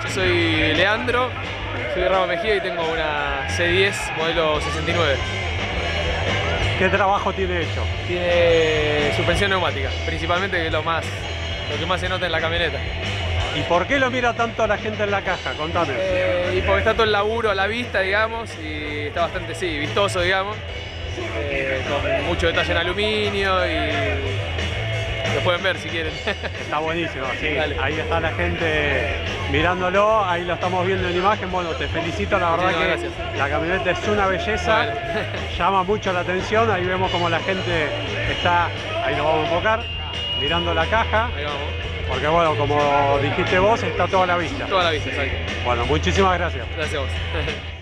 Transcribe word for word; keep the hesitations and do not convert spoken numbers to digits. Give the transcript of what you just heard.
soy Leandro, soy de Ramos Mejía y tengo una C diez modelo sesenta y nueve. ¿Qué trabajo tiene hecho? Tiene suspensión neumática, principalmente, que es lo, más, lo que más se nota en la camioneta. ¿Y por qué lo mira tanto la gente en la caja? Contame. Eh, y porque está todo el laburo a la vista, digamos, y está bastante, sí, vistoso, digamos, eh, con mucho detalle en aluminio y lo pueden ver si quieren. Está buenísimo, sí. Dale. Ahí está la gente mirándolo, ahí lo estamos viendo en imagen. Bueno, te felicito, la verdad Muchísimas que gracias. la camioneta es una belleza, Bueno. llama mucho la atención. Ahí vemos como la gente está, ahí lo vamos a enfocar, mirando la caja, Ahí vamos. porque bueno, como dijiste vos, está toda la vista. Toda la vista, exacto. Bueno, muchísimas gracias. Gracias a vos.